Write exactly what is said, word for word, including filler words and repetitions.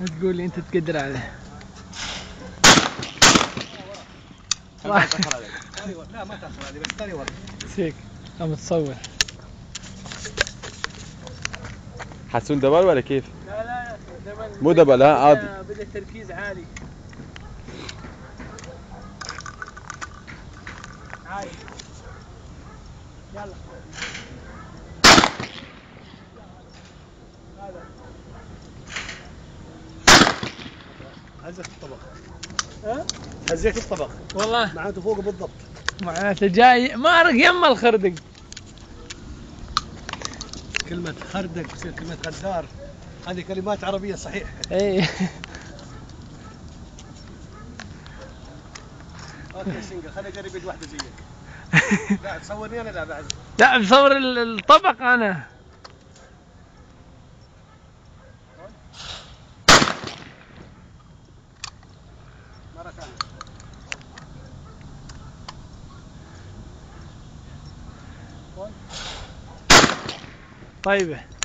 تقول لي انت تقدر عليه. لا ما تاخر علي بس ثاني ورا. سيك قام تصور. حسون دبل ولا كيف؟ لا لا دبل مو دبل ها عادي. بدأ التركيز عالي. عالي. يلا. هذا. هزيت الطبق. ها؟ هزيت الطبق. والله. معناته فوقه بالضبط. معناته جاي مارق يم الخردق. كلمة خردق تصير كلمة غدار. هذه كلمات عربية صحيح. اي. اوكي سنجل خليني اجرب يد واحدة زيك. لا تصورني انا لا بعد. لا بصور الطبق انا. مرة ثانية. طيبة.